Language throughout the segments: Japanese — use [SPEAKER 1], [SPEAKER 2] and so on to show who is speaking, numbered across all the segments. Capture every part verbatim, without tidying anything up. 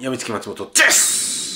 [SPEAKER 1] やみつき松本です。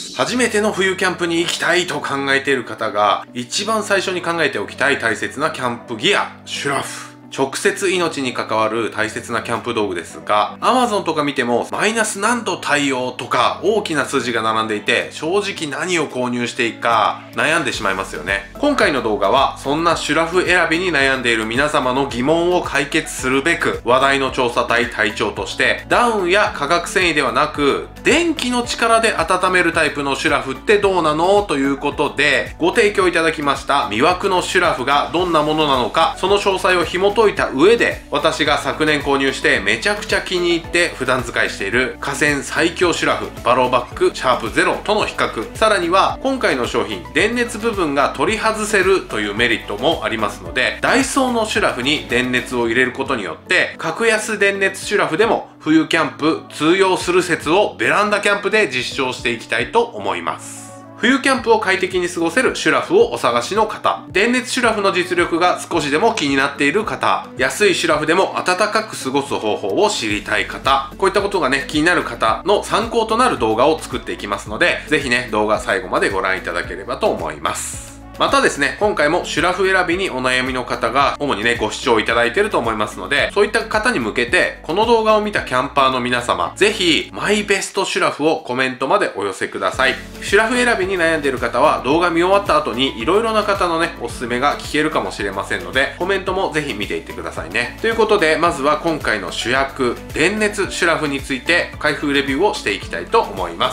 [SPEAKER 1] 初めての冬キャンプに行きたいと考えている方が一番最初に考えておきたい大切なキャンプギア、シュラフ。直接命に関わる大切なキャンプ道具ですが、Amazon とか見てもマイナス何度対応とか大きな数字が並んでいて、正直何を購入していいか悩んでしまいますよね。今回の動画はそんなシュラフ選びに悩んでいる皆様の疑問を解決するべく、話題の調査隊隊長としてダウンや化学繊維ではなく電気の力で温めるタイプのシュラフってどうなのということでご提供いただきました魅惑のシュラフがどんなものなのか、その詳細を紐解いた上で、私が昨年購入してめちゃくちゃ気に入って普段使いしている河川最強シュラフバローバックシャープゼロとの比較、さらには今回の商品電熱部分が取り外せるというメリットもありますので、ダイソーのシュラフに電熱を入れることによって格安電熱シュラフでも冬キャンプ通用する説をベランダキャンプで実証していきたいと思います。冬キャンプを快適に過ごせるシュラフをお探しの方、電熱シュラフの実力が少しでも気になっている方、安いシュラフでも暖かく過ごす方法を知りたい方、こういったことがね気になる方の参考となる動画を作っていきますので、ぜひね動画最後までご覧いただければと思います。またですね、今回もシュラフ選びにお悩みの方が主にねご視聴いただいていると思いますので、そういった方に向けてこの動画を見たキャンパーの皆様、ぜひマイベストシュラフをコメントまでお寄せください。シュラフ選びに悩んでいる方は動画見終わった後に色々な方のねおすすめが聞けるかもしれませんので、コメントもぜひ見ていってくださいね。ということで、まずは今回の主役電熱シュラフについて開封レビューをしていきたいと思います。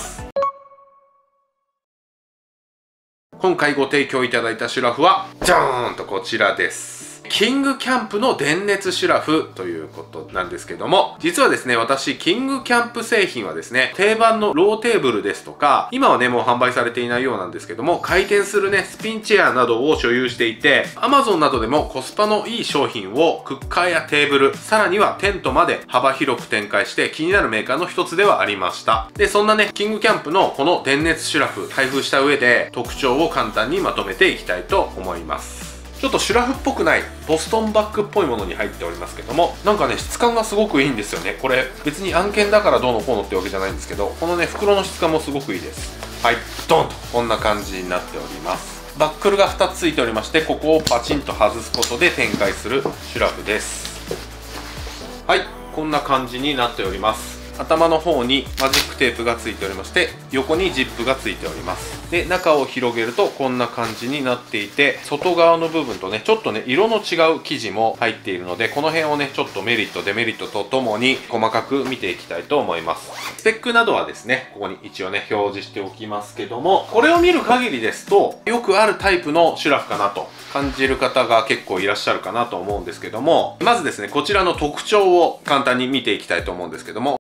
[SPEAKER 1] 今回ご提供いただいたシュラフはじゃーんとこちらです。キングキャンプの電熱シュラフということなんですけども、実はですね、私キングキャンプ製品はですね、定番のローテーブルですとか、今はねもう販売されていないようなんですけども、回転するねスピンチェアなどを所有していて、 Amazon などでもコスパのいい商品をクッカーやテーブル、さらにはテントまで幅広く展開して気になるメーカーの一つではありました。でそんなねキングキャンプのこの電熱シュラフ開封した上で特徴を簡単にまとめていきたいと思います。ちょっとシュラフっぽくないボストンバッグっぽいものに入っておりますけども、なんかね質感がすごくいいんですよね。これ別に案件だからどうのこうのってわけじゃないんですけど、このね袋の質感もすごくいいです。はい、ドンとこんな感じになっております。バックルがふたつついておりまして、ここをパチンと外すことで展開するシュラフです。はい、こんな感じになっております。頭の方にマジックテープがついておりまして、横にジップがついております。で中を広げるとこんな感じになっていて、外側の部分とねちょっとね色の違う生地も入っているので、この辺をねちょっとメリットデメリットとともに細かく見ていきたいと思います。スペックなどはですねここに一応ね表示しておきますけども、これを見る限りですとよくあるタイプのシュラフかなと感じる方が結構いらっしゃるかなと思うんですけども、まずですねこちらの特徴を簡単に見ていきたいと思うんですけども、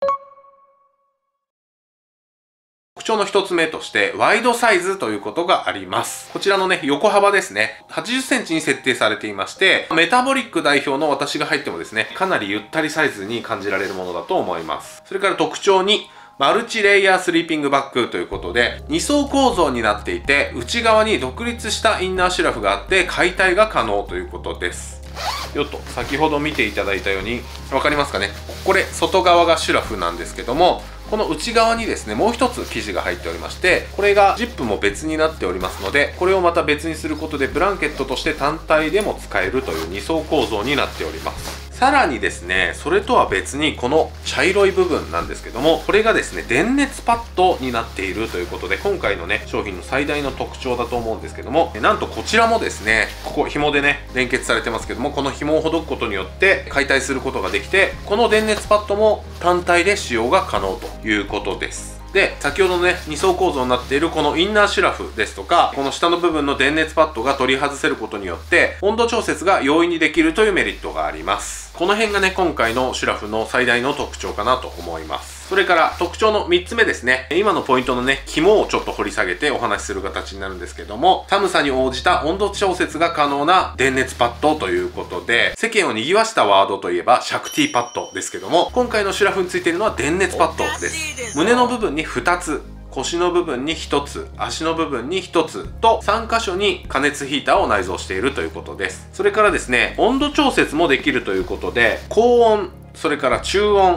[SPEAKER 1] 特徴の一つ目としてワイドサイズということがあります。こちらのね横幅ですね、はちじゅっセンチに設定されていまして、メタボリック代表の私が入ってもですねかなりゆったりサイズに感じられるものだと思います。それから特徴にマルチレイヤースリーピングバッグということで、に層構造になっていて内側に独立したインナーシュラフがあって解体が可能ということです。よっと先ほど見ていただいたように分かりますかね、これ外側がシュラフなんですけども、この内側にですねもう一つ生地が入っておりまして、これがジップも別になっておりますので、これをまた別にすることでブランケットとして単体でも使えるというに層構造になっております。さらにですねそれとは別にこの茶色い部分なんですけども、これがですね電熱パッドになっているということで、今回のね商品の最大の特徴だと思うんですけども、なんとこちらもですねここ紐でね連結されてますけども、この紐をほどくことによって解体することができて、この電熱パッドも単体で使用が可能ということです。で先ほどのねに層構造になっているこのインナーシュラフですとか、この下の部分の電熱パッドが取り外せることによって温度調節が容易にできるというメリットがあります。この辺がね今回のシュラフの最大の特徴かなと思います。それから特徴のみっつめですね、今のポイントのね肝をちょっと掘り下げてお話しする形になるんですけども、寒さに応じた温度調節が可能な電熱パッドということで、世間を賑わしたワードといえばシャクティパッドですけども、今回のシュラフについているのは電熱パッドです。胸の部分にふたつ、腰の部分にひとつ、足の部分にひとつとさん箇所に加熱ヒーターを内蔵しているということです。それからですね温度調節もできるということで、高温、それから中温、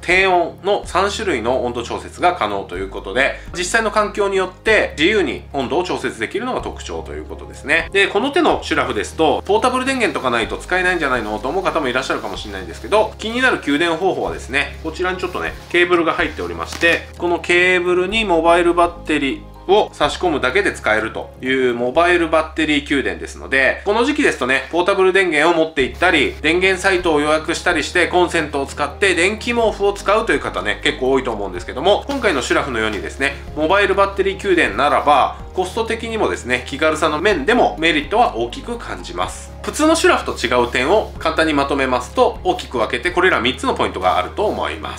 [SPEAKER 1] 低温のさん種類の温度調節が可能ということで、実際の環境によって自由に温度を調節できるのが特徴ということですね。で、この手のシュラフですと、ポータブル電源とかないと使えないんじゃないのと思う方もいらっしゃるかもしれないんですけど、気になる給電方法はですね、こちらにちょっとね、ケーブルが入っておりまして、このケーブルにモバイルバッテリー、を差し込むだけで使えるというモバイルバッテリー給電ですので、この時期ですとね、ポータブル電源を持って行ったり、電源サイトを予約したりして、コンセントを使って電気毛布を使うという方ね、結構多いと思うんですけども、今回のシュラフのようにですね、モバイルバッテリー給電ならば、コスト的にもですね、気軽さの面でもメリットは大きく感じます。普通のシュラフと違う点を簡単にまとめますと、大きく分けてこれらみっつのポイントがあると思います。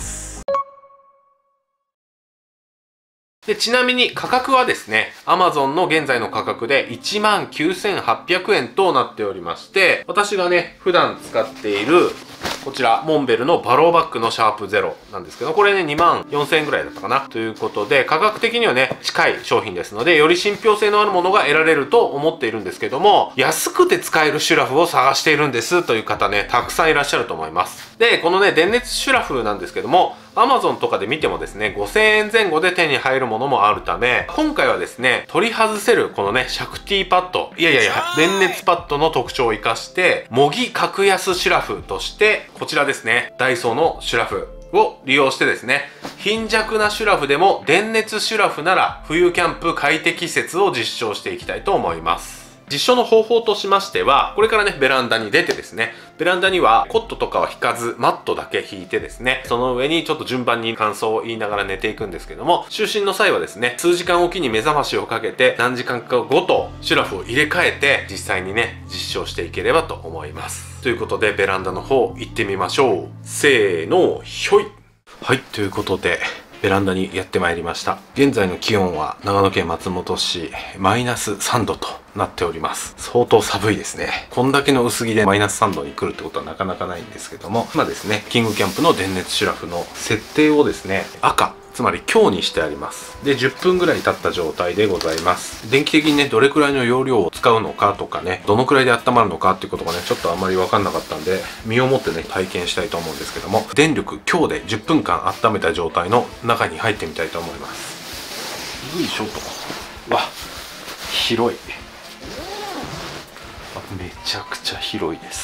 [SPEAKER 1] で、ちなみに価格はですね、Amazon の現在の価格で いちまんきゅうせんはっぴゃくえんとなっておりまして、私がね、普段使っているこちら、モンベルのバローバックのシャープゼロなんですけど、これね、にまんよんせんえんぐらいだったかなということで、価格的にはね、近い商品ですので、より信憑性のあるものが得られると思っているんですけども、安くて使えるシュラフを探しているんですという方ね、たくさんいらっしゃると思います。で、このね、電熱シュラフなんですけども、Amazon とかで見てもですね、ごせんえんぜん後で手に入るものもあるため、今回はですね、取り外せるこのね、シャクティパッド、いやいやいや、電熱パッドの特徴を生かして、模擬格安シュラフとして、こちらですね、ダイソーのシュラフを利用してですね、貧弱なシュラフでも電熱シュラフなら冬キャンプ快適説を実証していきたいと思います。実証の方法としましては、これからね、ベランダに出てですね、ベランダにはコットとかは引かず、マットだけ引いてですね、その上にちょっと順番に感想を言いながら寝ていくんですけども、就寝の際はですね、数時間おきに目覚ましをかけて、何時間かごとシュラフを入れ替えて、実際にね、実証していければと思います。ということで、ベランダの方行ってみましょう。せーの、ひょい。はい、ということで、ベランダにやってまいりました。現在の気温は長野県松本市マイナスさんどとなっております。相当寒いですね。こんだけの薄着でマイナスさんどに来るってことはなかなかないんですけども、今ですね、キングキャンプの電熱シュラフの設定をですね、赤、つまり強にしてあります。で、じゅっぷんぐらい経った状態でございます。電気的にね、どれくらいの容量を使うのかとかね、どのくらいで温まるのかっていうことがね、ちょっとあんまりわかんなかったんで、身をもってね、体験したいと思うんですけども、電力強でじゅっぷんかん温めた状態の中に入ってみたいと思います。よいしょと。わ、広い。めちゃくちゃ広いです。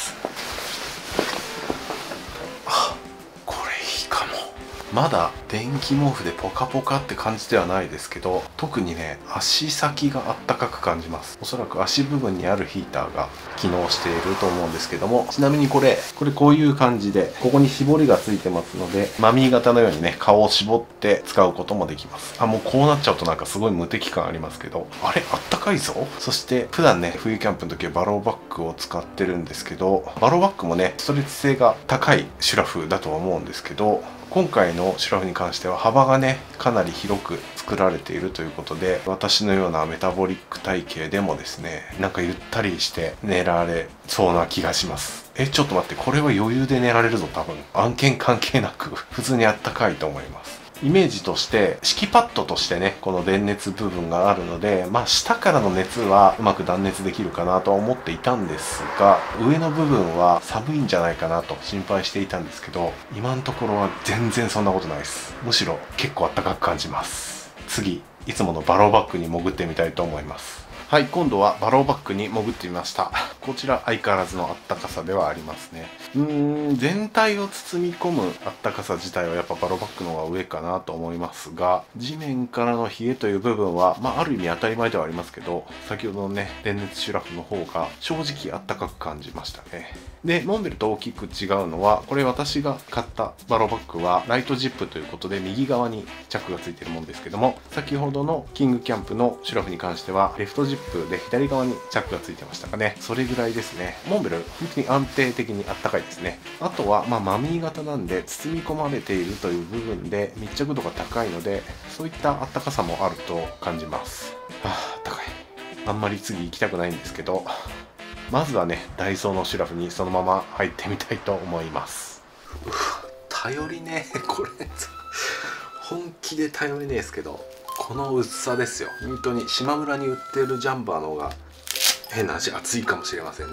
[SPEAKER 1] あ、これいいかも。まだ電気毛布でポカポカって感じではないですけど、特にね、足先があったかく感じます。おそらく足部分にあるヒーターが機能していると思うんですけども、ちなみにこれこれこういう感じで、ここに絞りがついてますので、マミー型のようにね、顔を絞って使うこともできます。あ、もうこうなっちゃうとなんかすごい無敵感ありますけど、あれあったかいぞ。そして普段ね、冬キャンプの時はバローバッグを使ってるんですけど、バローバッグもね、ストレッチ性が高いシュラフだとは思うんですけど、今回のシュラフに関しては幅がね、かなり広く作られているということで、私のようなメタボリック体型でもですね、なんかゆったりして寝られそうな気がします。え、ちょっと待って、これは余裕で寝られるぞ。多分案件関係なく普通にあったかいと思います。イメージとして敷きパッドとしてね、この電熱部分があるので、まあ下からの熱はうまく断熱できるかなとは思っていたんですが、上の部分は寒いんじゃないかなと心配していたんですけど、今のところは全然そんなことないです。むしろ結構あったかく感じます。次、いつものバローバッグに潜ってみたいと思います。はい、今度はバローバッグに潜ってみました。こちら相変わらずのあったかさではありますね。うーん、全体を包み込むあったかさ自体はやっぱバローバッグの方が上かなと思いますが、地面からの冷えという部分は、まあある意味当たり前ではありますけど、先ほどのね、電熱シュラフの方が正直あったかく感じましたね。で、モンベルと大きく違うのは、これ私が買ったバローバッグはライトジップということで右側にチャックがついてるもんですけども、先ほどのキングキャンプのシュラフに関してはレフトジップで左側にチャックがついてましたかね。それぐらいですね。モンベル本当に安定的にあったかいですね。あとはまあマミー型なんで包み込まれているという部分で密着度が高いので、そういったあったかさもあると感じます。ああ、あったかい。あんまり次行きたくないんですけど、まずはね、ダイソーのシュラフにそのまま入ってみたいと思います。うわ、頼りねえ、これ本気で頼りねえですけど、この薄さですよ。本当に島村に売ってるジャンバーの方が変な話熱いかもしれませんね。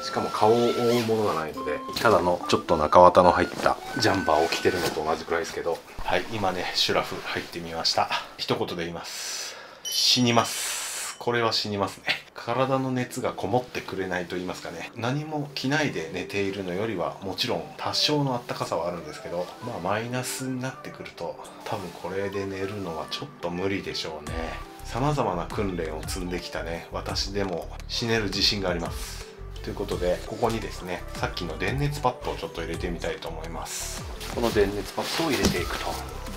[SPEAKER 1] しかも顔を覆うものがないので、ただのちょっと中綿の入ったジャンパーを着てるのと同じくらいですけど、はい、今ねシュラフ入ってみました。一言で言います。死にます。これは死にますね。体の熱がこもってくれないと言いますかね、何も着ないで寝ているのよりはもちろん多少のあったかさはあるんですけど、まあマイナスになってくると多分これで寝るのはちょっと無理でしょうね。さまざまな訓練を積んできたね私でも死ねる自信があります。ということで、ここにですねさっきの電熱パッドをちょっと入れてみたいと思います。この電熱パッドを入れていくと、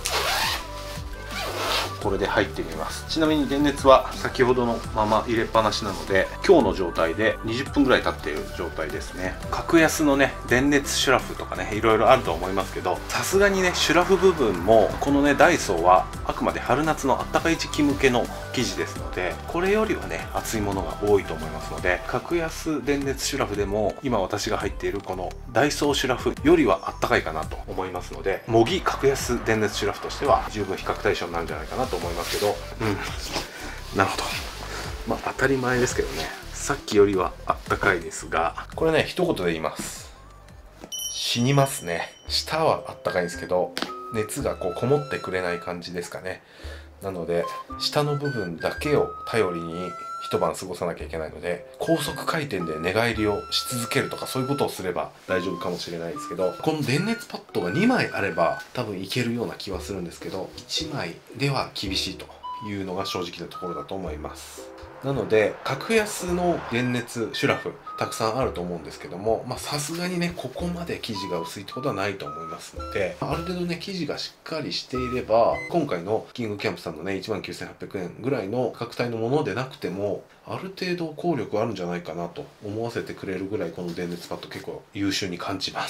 [SPEAKER 1] これで入ってみます。ちなみに電熱は先ほどのまま入れっぱなしなので、今日の状態でにじゅっぷんぐらい経っている状態ですね。格安のね電熱シュラフとかねいろいろあると思いますけど、さすがにねシュラフ部分もこのねダイソーはあくまで春夏のあったかい時期向けの生地ですので、これよりはね厚いものが多いと思いますので、格安電熱シュラフでも今私が入っているこのダイソーシュラフよりはあったかいかなと思いますので、模擬格安電熱シュラフとしては十分比較対象になるんじゃないかなと思いますけど、うんなるほど、まあ当たり前ですけどね、さっきよりはあったかいですが、これね一言で言います。死にますね。下はあったかいんですけど熱がこうこもってくれない感じですかね。なので下の部分だけを頼りに一晩過ごさなきゃいけないので、高速回転で寝返りをし続けるとかそういうことをすれば大丈夫かもしれないですけど、この電熱パッドがにまいあれば多分いけるような気はするんですけど、いちまいでは厳しいというのが正直なところだと思います。なので格安の電熱シュラフたくさんあると思うんですけども、まあさすがにねここまで生地が薄いってことはないと思いますので、ある程度ね生地がしっかりしていれば、今回のキングキャンプさんのねいちまんきゅうせんはっぴゃくえんぐらいの価格帯のものでなくてもある程度効力あるんじゃないかなと思わせてくれるぐらい、この電熱パッド結構優秀に感じます。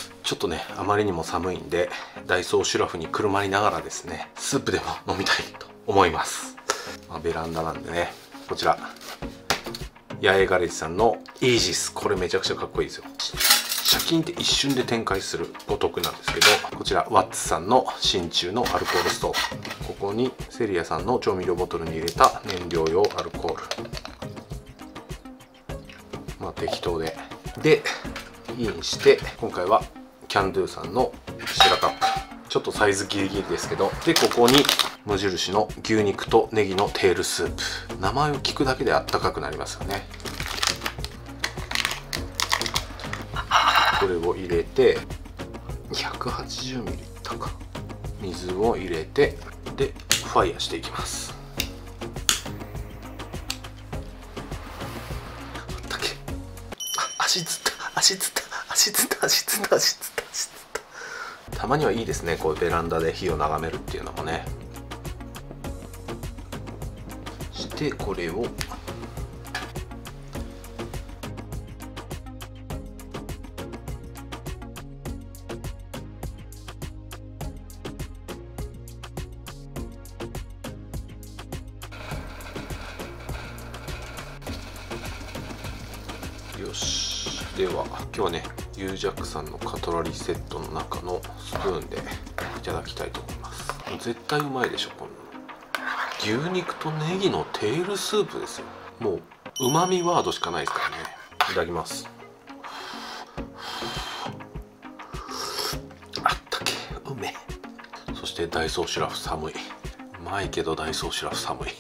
[SPEAKER 1] ちょっとねあまりにも寒いんでダイソーシュラフにくるまりながらですねスープでも飲みたいと思います。まあ、ベランダなんでね、こちら八重ガレージさんのイージス、これめちゃくちゃかっこいいですよ。シャキンって一瞬で展開するごとくなんですけど、こちらワッツさんの真鍮のアルコールストーブ、ここにセリアさんの調味料ボトルに入れた燃料用アルコール、まあ適当ででインして、今回はキャンドゥさんのシェラカップ、ちょっとサイズギリギリですけど、でここに無印の牛肉とネギのテールスープ、名前を聞くだけであったかくなりますよね。これを入れて ひゃくはちじゅうミリリットル か水を入れて、でファイヤーしていきます。あったけ、あ足つった足つった足つった足つった足つった足つった。たまにはいいですね、こうベランダで火を眺めるっていうのもね。してこれをよし。では今日はねユージャックさんのカトラリーセットの中のスプーンでいただきたいと思います。絶対うまいでしょこんな牛肉とネギのテールスープですよ。もううまみワードしかないですからね。いただきます。あったけうめ。そしてダイソーシュラフ寒い。うまいけどダイソーシュラフ寒い。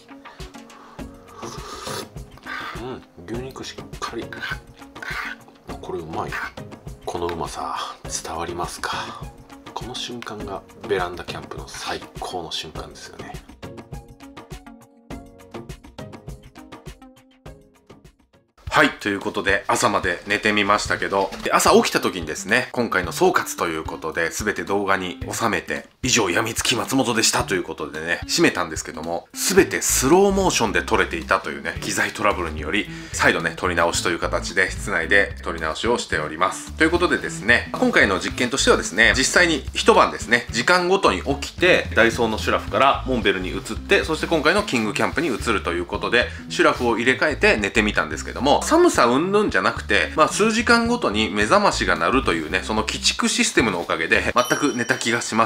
[SPEAKER 1] うん、牛肉しっかり。これうまい。このうまさ伝わりますか。この瞬間がベランダキャンプの最高の瞬間ですよね。はい、ということで朝まで寝てみましたけど、朝起きた時にですね、今回の総括ということで全て動画に収めて、以上やみつき松本でしたということでね締めたんですけども、全てスローモーションで撮れていたというね機材トラブルにより再度ね撮り直しという形で室内で撮り直しをしております。ということでですね、今回の実験としてはですね、実際に一晩ですね時間ごとに起きてダイソーのシュラフからモンベルに移って、そして今回のキングキャンプに移るということでシュラフを入れ替えて寝てみたんですけども、寒さうんぬんじゃなくて、まあ数時間ごとに目覚ましが鳴るというねその鬼畜システムのおかげで全く寝た気がしませんでした。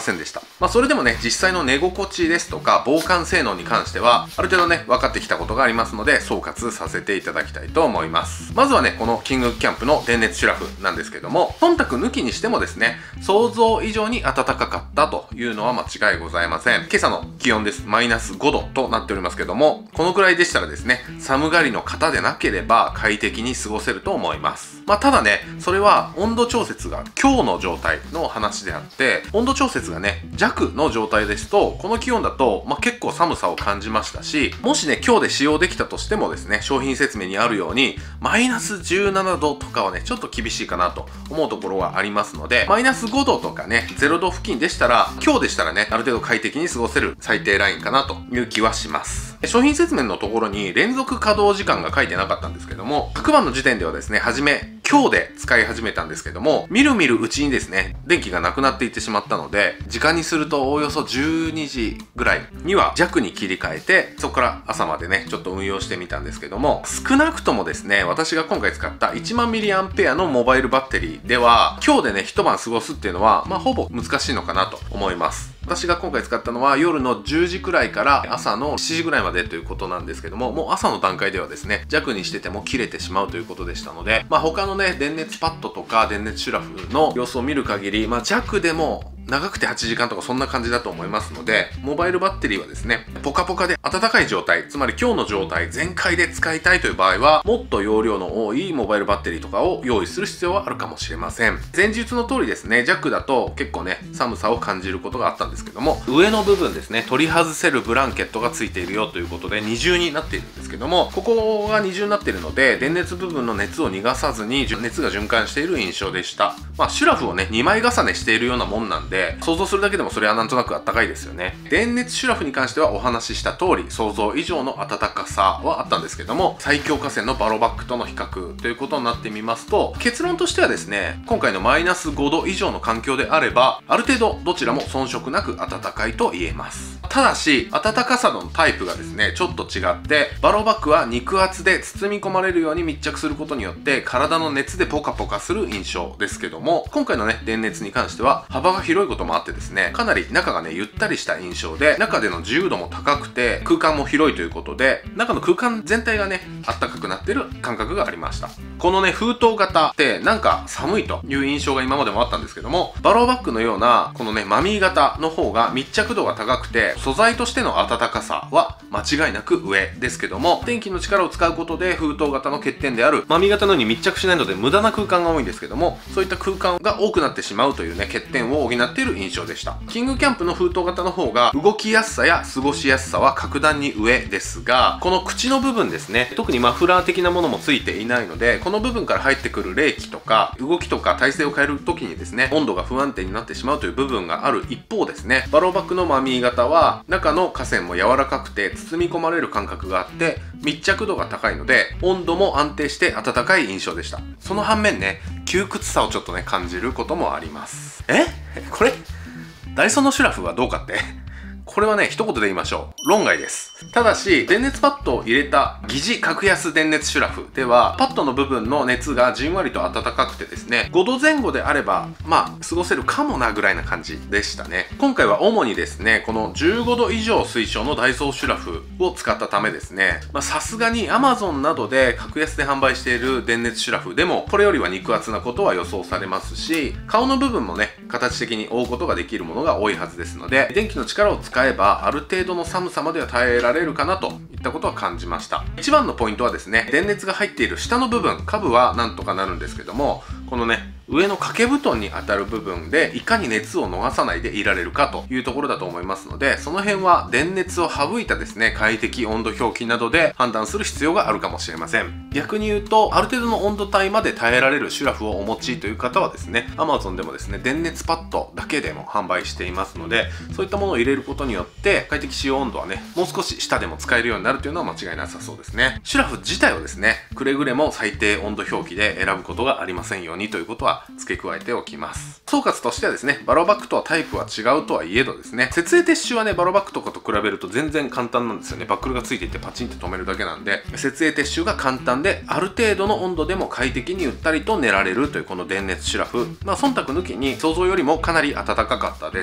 [SPEAKER 1] まあそれでもね、実際の寝心地ですとか防寒性能に関してはある程度ね分かってきたことがありますので、総括させていただきたいと思います。まずはね、このキングキャンプの電熱シュラフなんですけども、忖度抜きにしてもですね、想像以上に暖かかったというのは間違いございません。今朝の気温です。マイナスごどとなっておりますけども、このくらいでしたらですね、寒がりの方でなければ快適に過ごせると思います。まあただね、それは温度調節が強の状態の話であって、温度調節がね弱の状態ですと、この気温だと、まあ、結構寒さを感じましたし、もしね今日で使用できたとしてもですね、商品説明にあるようにマイナスじゅうななどとかはねちょっと厳しいかなと思うところがありますので、マイナスごどとかねゼロど付近でしたら、今日でしたらねある程度快適に過ごせる最低ラインかなという気はします。商品説明のところに連続稼働時間が書いてなかったんですけども、各番の時点ではですね、はじめ今日で使い始めたんですけども、みるみるうちにですね電気がなくなっていってしまったので、時間にするとおおよそじゅうにじぐらいには弱に切り替えて、そこから朝までねちょっと運用してみたんですけども、少なくともですね、私が今回使ったいちまんミリアンペアのモバイルバッテリーでは、今日でね一晩過ごすっていうのはまあほぼ難しいのかなと思います。私が今回使ったのは夜のじゅうじくらいから朝のしちじぐらいまでということなんですけども、もう朝の段階ではですね弱にしてても切れてしまうということでしたので、まあ他のね電熱パッドとか電熱シュラフの様子を見る限り、まあ弱でも長くてはちじかんとかそんな感じだと思いますので、モバイルバッテリーはですねポカポカで暖かい状態、つまり今日の状態全開で使いたいという場合は、もっと容量の多いモバイルバッテリーとかを用意する必要はあるかもしれません。前述の通りですね、弱だと結構ね寒さを感じることがあったんですけども、上の部分ですね、取り外せるブランケットがついているよということで二重になっているんですけども、ここが二重になっているので電熱部分の熱を逃がさずに熱が循環している印象でした。まあシュラフをねにまい重ねしているようなもんなんで、想像するだけでもそれはなんとなくあったかいですよね。電熱シュラフに関してはお話しした通り、想像以上の暖かさはあったんですけども、最強河川のバロバックとの比較ということになってみますと、結論としてはですね、今回のマイナスごど以上の環境であれば、ある程度どちらも遜色なく暖かいと言えます。ただし暖かさのタイプがですねちょっと違って、バロバックは肉厚で包み込まれるように密着することによって体の熱でポカポカする印象ですけども、今回のね電熱に関しては幅が広いこともあってですね、かなり中がねゆったりした印象で、中での自由度も高くて空間も広いということで、中の空間全体がねあったかくなってる感覚がありました。このね封筒型ってなんか寒いという印象が今までもあったんですけども、バローバックのようなこのねマミー型の方が密着度が高くて、素材としての暖かさは間違いなく上ですけども、電気の力を使うことで封筒型の欠点であるマミー型のように密着しないので無駄な空間が多いんですけども、そういった空間が多くなってしまうというね欠点を補っている印象でした。キングキャンプの封筒型の方が動きやすさや過ごしやすさは格段に上ですが、この口の部分ですね、特にマフラー的なものもついていないので、この部分から入ってくる冷気とか動きとか体勢を変える時にですね温度が不安定になってしまうという部分がある一方ですね、バローバックのマミー型は中の河川も柔らかくて包み込まれる感覚があって密着度が高いので、温度も安定して暖かい印象でした。その反面ね窮屈さをちょっとね感じることもあります。えこれダイソンのシュラフはどうかってこれはね一言で言いましょう、論外です。ただし電熱パッドを入れた疑似格安電熱シュラフでは、パッドの部分の熱がじんわりと暖かくてですね、ごどぜん後であればまあ過ごせるかもなぐらいな感じでしたね。今回は主にですねこのじゅうごど以上推奨のダイソーシュラフを使ったためですね、さすがに アマゾン などで格安で販売している電熱シュラフでもこれよりは肉厚なことは予想されますし、顔の部分もね形的に覆うことができるものが多いはずですので、電気の力を使えばある程度の寒さまでは耐えられるかなといったことは感じました。一番のポイントはですね、電熱が入っている下の部分、下部はなんとかなるんですけども、このね上の掛け布団に当たる部分でいかに熱を逃さないでいられるかというところだと思いますので、その辺は電熱を省いたですね快適温度表記などで判断する必要があるかもしれません。逆に言うと、ある程度の温度帯まで耐えられるシュラフをお持ちという方はですね、 アマゾン でもですね電熱パッドだけでも販売していますので、そういったものを入れることによって快適使用温度はねもう少し下でも使えるようになるというのは間違いなさそうですね。シュラフ自体はですねくれぐれも最低温度表記で選ぶことがありませんようにということは付け加えておきます。総括としてはですね、バロバックとはタイプは違うとはいえどですね、設営撤収はねバロバックとかと比べると全然簡単なんですよね。バックルがついていてパチンって止めるだけなんで、設営撤収が簡単である程度の温度でも快適にゆったりと寝られるというこの電熱シュラフ、まあ忖度抜きに想像よりもかなり暖かかったです。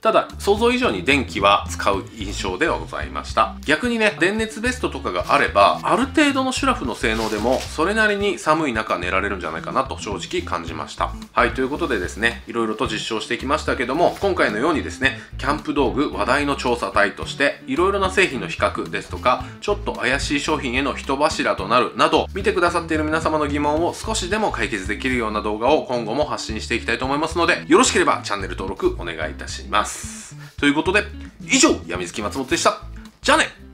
[SPEAKER 1] ただ想像以上に電気は使う印象ではございました。逆にね、電熱ベストとかがあればある程度のシュラフの性能でもそれなりに寒い中寝られるんじゃないかなと正直感じました。はい、ということでですね、いろいろと実証してきましたけども、今回のようにですね、キャンプ道具話題の調査隊としていろいろな製品の比較ですとか、ちょっと怪しい商品への人柱となるなど、見てくださっている皆様の疑問を少しでも解決できるような動画を今後も発信していきたいと思いますので、よろしければチャンネル登録お願いいたします。ということで以上、やみつき松本でした。じゃあね。